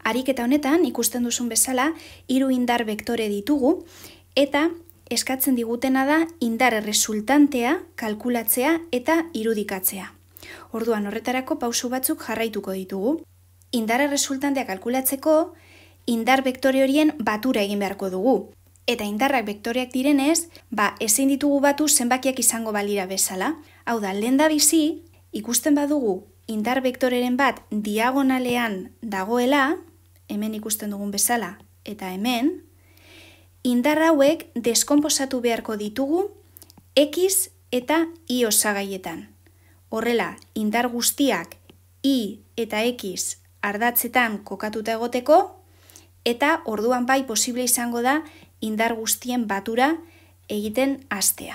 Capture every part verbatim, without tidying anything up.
Ariketa honetan ikusten duzun bezala hiru indar bektore ditugu eta eskatzen digutena da indar resultantea kalkulatzea eta irudikatzea. Orduan horretarako pausu batzuk jarraituko ditugu. Indar resultantea kalkulatzeko indar bektore horien batura egin beharko dugu. Eta indarrak bektoreak direnez, ba, ezin ditugu batu zenbakiak izango balira bezala. Hau da, lehendabizi ikusten badugu indar bektoreren bat diagonalean dagoela, hemen ikusten dugun bezala eta hemen, indar hauek deskonposatu beharko ditugu X eta Y osagaietan. Horrela, indar guztiak Y eta X ardatzetan kokatuta egoteko, eta orduan bai posible izango da indar guztien batura egiten hastea.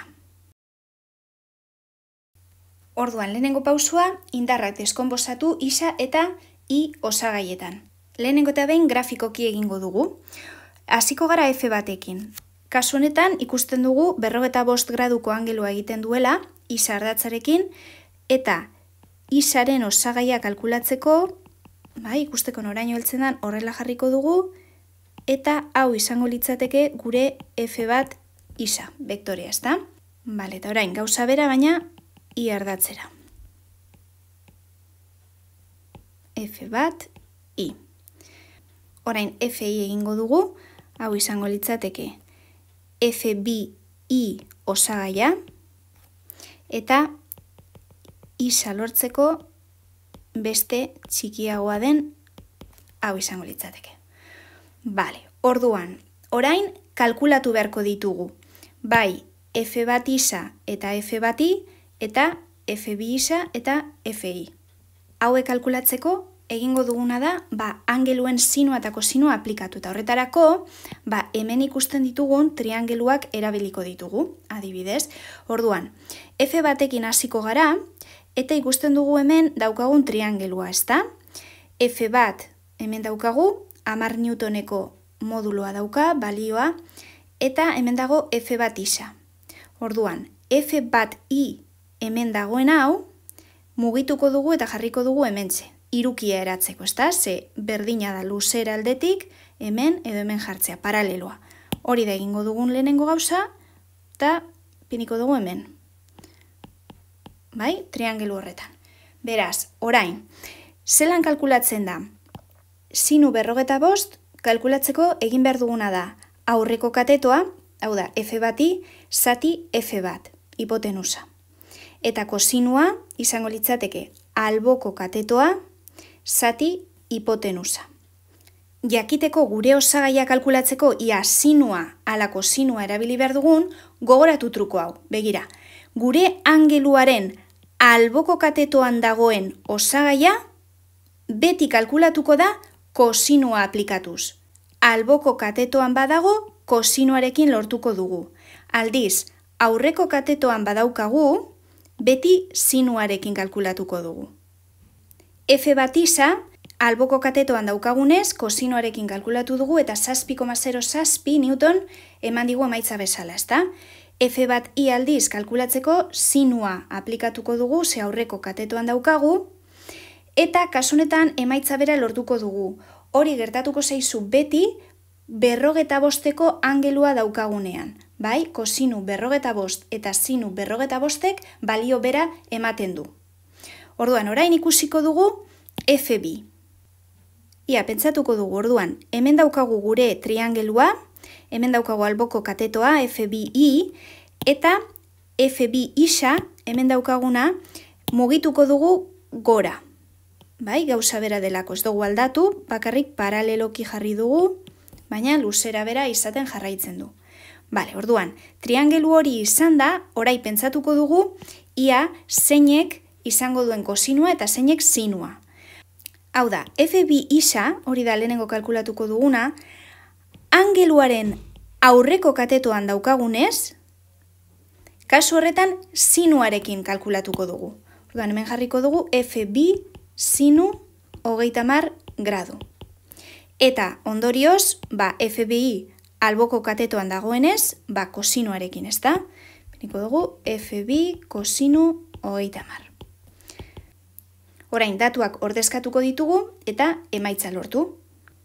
Orduan, lehenengo pausua, indarrak deskonposatu isa eta I osagaietan. Lehenengo eta behin grafikoki egingo dugu. Hasiko gara F batekin. Kasu honetan ikusten dugu berrogeita bost graduko angelua egiten duela isa ardatzarekin, eta isaren osagaia kalkulatzeko, bai, ikusteko noraino heltzen den horrela jarriko dugu, eta hau izango litzateke gure F bat isa, bektorea, ezta? Bale, eta orain, gauza bera, baina I ardatzera. F bat I. Orain, F I egingo dugu, hau izango litzateke F bi I osagaia, eta isa lortzeko beste txikiagoa den hau izango litzateke. Bale, orduan, orain kalkulatu beharko ditugu. Bai, F bat isa eta F bat I, eta F bi isa eta F I. Hauek kalkulatzeko egingo duguna da, ba, angeluen sinua eta kosinua aplikatu. Eta horretarako, ba, hemen ikusten ditugun triangeluak erabiliko ditugu, adibidez. Orduan, F batekin hasiko gara, eta ikusten dugu hemen daukagun triangelua, ezta? F bat hemen daukagu, hamar newtoneko moduloa dauka, balioa, eta hemen dago F bat isa. Orduan, F bat I hemen dagoen hau, mugituko dugu eta jarriko dugu hementxe. Irukia eratzeko, ezta? Ze berdina da luzera aldetik, hemen edo hemen jartzea, paraleloa. Hori da egingo dugun lehenengo gauza, eta piniko dugu hemen. Bai, triangelu horretan. Beraz, orain, zelan kalkulatzen da? Sinu berrogeta bost, kalkulatzeko egin behar duguna da aurreko katetoa, hau da, F bat I, zati F bat, hipotenusa. Eta kosinua izango litzateke alboko katetoa, zati hipotenusa. Jakiteko gure osagaia kalkulatzeko ia sinua ala kosinua erabili behar dugun, gogoratu truko hau, begira. Gure angeluaren alboko katetoan dagoen osagaia, beti kalkulatuko da kosinua aplikatuz. Alboko katetoan badago, kosinuarekin lortuko dugu. Aldiz, aurreko katetoan badaukagu, beti sinuarekin kalkulatuko dugu. F bat isa, alboko katetoan daukagunez, kosinuarekin kalkulatu dugu, eta zazpi koma zero zazpi newton eman digu emaitza bezala, ezta? F bat I aldiz kalkulatzeko sinua aplikatuko dugu, ze aurreko katetoan daukagu, eta kasunetan emaitza bera lortuko dugu. Hori gertatuko zaizu beti berrogeta bosteko angelua daukagunean. Bai, kosinu berrogeta bost eta sinu berrogeta bostek balio bera ematen du. Orduan, orain ikusiko dugu F bi. Ia, pentsatuko dugu, orduan, hemen daukagu gure triangelua, hemen daukagu alboko katetoa F bi I, eta F bi isa, hemen daukaguna, mugituko dugu gora. Bai, gauza bera delako, ez dugu aldatu, bakarrik paraleloki jarri dugu, baina luzera bera izaten jarraitzen du. Bale, orduan, triangelu hori izan da, orai pentsatuko dugu, ia zeinek izango duen kosinua eta zeinek sinua. Hau da, F bi isa, hori da lehenengo kalkulatuko duguna, angeluaren aurreko katetoan daukagunez, kasu horretan sinuarekin kalkulatuko dugu. Orduan, hemen jarriko dugu F bi sinu hogeita hamar gradu. Eta ondorioz, ba, F bi I alboko katetoan dagoenez, ba, kosinuarekin, ez da? Beniko dugu F bi kosinu hogeita hamar. Orain, datuak ordezkatuko ditugu eta emaitza lortu.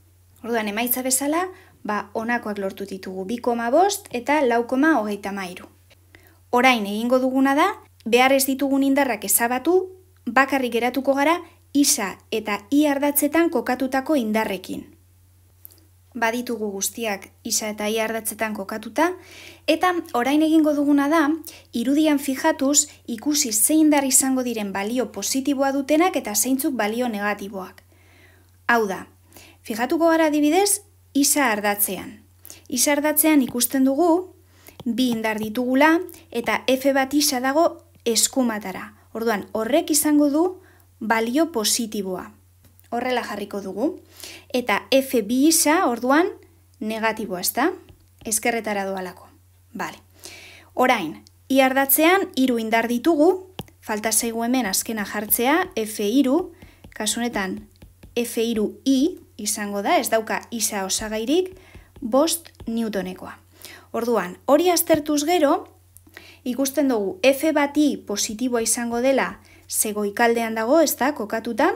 Orduan, emaitza bezala, ba, honakoak lortu ditugu, bi koma bost eta lau koma hogeita hamairu. Orain egingo duguna da, behar ez ditugun indarrak ezabatu, bakarrik geratuko gara isa eta i ardatzetan kokatutako indarrekin. Baditugu guztiak isa eta i ardatzetan kokatuta, eta orain egingo duguna da, irudian fijatuz ikusi zein indar izango diren balio positiboa dutenak eta zeintzuk balio negatiboak. Hau da, fijatuko gara adibidez, isa ardatzean. Isa ardatzean ikusten dugu, bi indar ditugula eta F bat isa dago eskumatara. Orduan, horrek izango du balio positiboa. Horrela jarriko dugu. Eta F bi isa, orduan, negatiboa, ezta? Ezkerretara doalako. Bale. Orain, i ardatzean, hiru indar ditugu, falta zaigu hemen azkena jartzea, F hiru, kasu honetan F hiru i izango da, ez dauka isa osagairik, bost newtonekoa. Orduan, hori aztertuz gero, ikusten dugu F bat i positiboa izango dela ze goikaldean dago, ez da, kokatuta,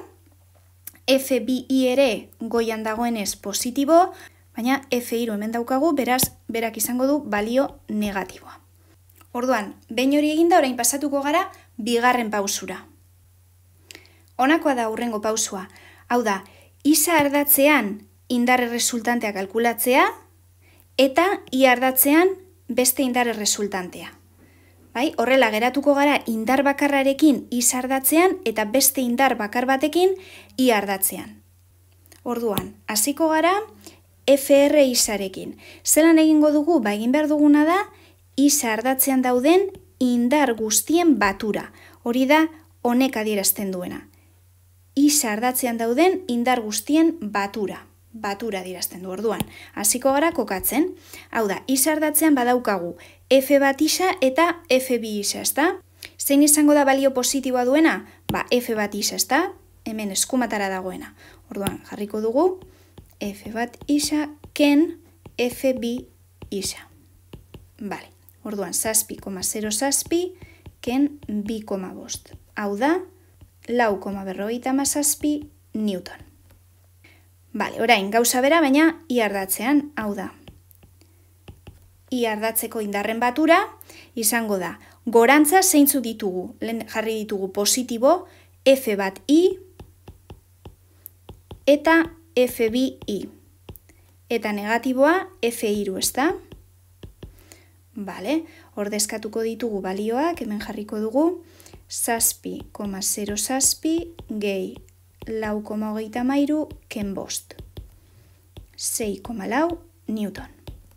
F bi i ere goian dagoenez positibo, baina F hiru hemen daukagu, beraz, berak izango du balio negatiboa. Orduan, behin hori eginda, orain pasatuko gara bigarren pausura. Honakoa da hurrengo pausua. Hau da, isa ardatzean indarre resultantea kalkulatzea, eta i ardatzean beste indarre resultantea. Bai, horrela geratuko gara indar bakarrarekin isa ardatzean eta beste indar bakar batekin i ardatzean. Orduan, hasiko gara F R isarekin. Zelan egingo dugu, ba egin behar duguna da, isa ardatzean dauden indar guztien batura. Hori da honek adierazten duena. Isa ardatzean dauden indar guztien batura. Batura adierazten du, orduan. Hasiko gara kokatzen. Hau da, isa ardatzean badaukagu F bat isa eta F bi isa, ezta? Zein izango da balio positiboa duena? Ba, F bat isa, ezta? Hemen eskumatara dagoena. Orduan, jarriko dugu F bat isa ken F bi isa. Bale, orduan, zazpi koma zero zazpi ken bi koma bost. Hau da, lau koma berrogeita hamazazpi newton. Bale, orain, gauza bera, baina i ardatzean, hau da. I ardatzeko indarren batura, izango da, gorantza zeintzu ditugu, lehen jarri ditugu positibo, F bat i, eta F bi i. Eta negatiboa, F hiru, ezta? Bale, ordezkatuko ditugu balioak, hemen jarriko dugu, zazpi koma zero zazpi gehi lau koma hogeita hamairu ken bost. sei koma lau newton.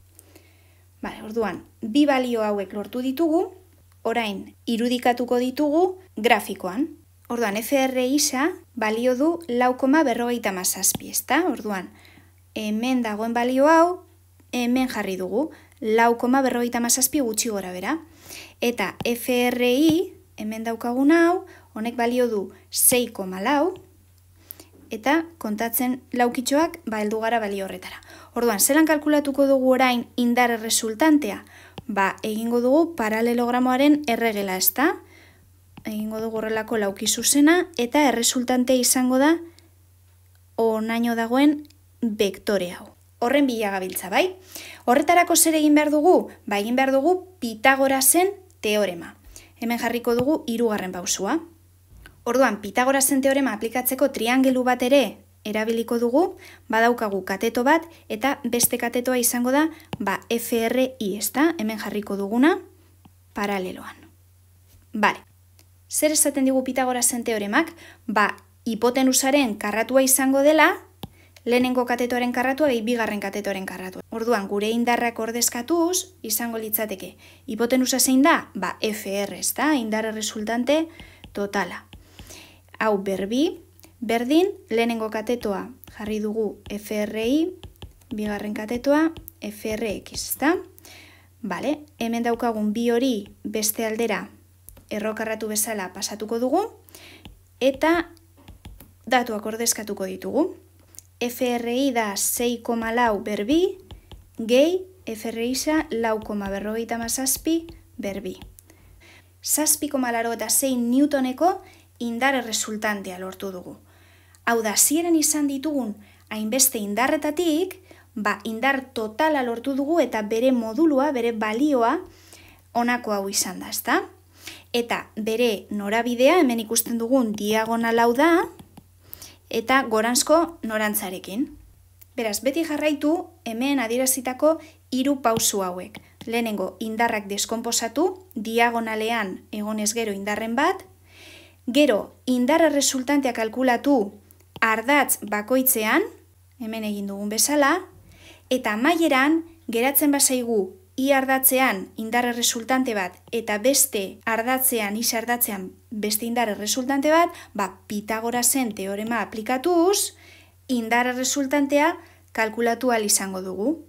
Bale, orduan, bi balio hauek lortu ditugu, orain irudikatuko ditugu grafikoan. Orduan, F R isa balio du lau koma berrogeita hamazazpi, ezta? Orduan, hemen dagoen balio hau, hemen jarri dugu, lau koma berrogeita hamazazpi gutxi gora bera. Eta F R I, hemen daukagun hau, honek balio du sei koma lau, eta kontatzen laukitxoak ba heldu gara balio horretara. Orduan, zelan kalkulatuko dugu orain indar resultantea? Ba, egingo dugu paralelogramoaren erregela, ezta? Egingo dugu horrelako lauki zuzena, eta erresultantea izango da honaino dagoen vektore hau. Horren bila gabiltza, bai? Horretarako zer egin behar dugu? Ba, egin behar dugu Pitagorasen teorema. Hemen jarriko dugu hirugarren pausua. Orduan, Pitagorasen teorema aplikatzeko triangelu bat ere erabiliko dugu, badaukagu kateto bat, eta beste katetoa izango da, ba, F R I, ezta? Hemen jarriko duguna, paraleloan. Bale, zer esaten digu Pitagorasen teoremak? Ba, hipotenusaren karratua izango dela, lehenengo katetoaren karratua, behi bigarren katetoaren karratua. Orduan, gure indarrak ordezkatuz, izango litzateke. Hipotenusa zein da? Ba, F R, ezta? Indarra resultante totala. Hau berbi, berdin, lehenengo katetoa jarri dugu F R I, bigarren katetoa F R X, ezta? Bale, hemen daukagun bi hori beste aldera errokarratu bezala pasatuko dugu, eta datuak ordezkatuko ditugu. F R I da sei koma lau berbi, gehi F R I sa lau koma berrogeita hamazazpi berbi. zazpi koma laurogeita sei newtoneko indar resultantea lortu dugu. Hau da, ziren izan ditugun hainbeste indarretatik, ba, indar totala lortu dugu eta bere modulua, bere balioa, honako hau izan da, ezta? Eta bere norabidea, hemen ikusten dugun diagonalau da, eta goranzko norantzarekin. Beraz, beti jarraitu hemen adierazitako hiru pausu hauek. Lehenengo indarrak deskonposatu, diagonalean egonez gero indarren bat, gero indarra resultantea kalkulatu ardatz bakoitzean, hemen egin dugun bezala, eta amaieran geratzen bazaigu i ardatzean indarre resultante bat eta beste ardatzean, is ardatzean beste indarre resultante bat, ba, Pitagorasen teorema aplikatuz, indarre resultantea kalkulatu ahal izango dugu.